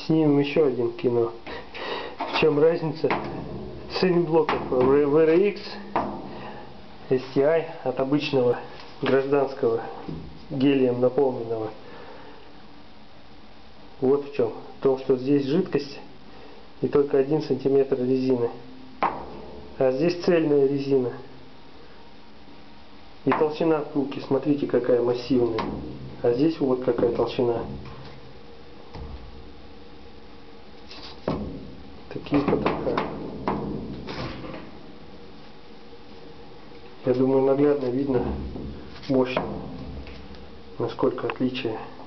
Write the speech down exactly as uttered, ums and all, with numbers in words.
снимем еще один кино. В чем разница цилинблоков ви эр икс эс ти ай от обычного гражданского гелием наполненного? Вот в чем. В том, что здесь жидкость и только один сантиметр резины. А здесь цельная резина. И толщина втулки, смотрите, какая массивная. А здесь вот какая толщина. Такие потроха. Я думаю, наглядно видно мощно, насколько отличие.